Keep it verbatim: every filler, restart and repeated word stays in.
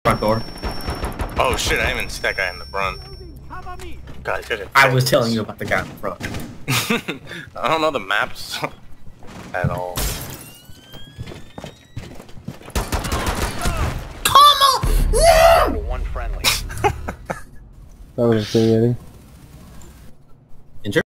Front door. Oh shit, I didn't even see that guy in the front. God, I didn't. I was telling you about the guy in the front. I don't know the maps at all. One friendly. That was infuriating.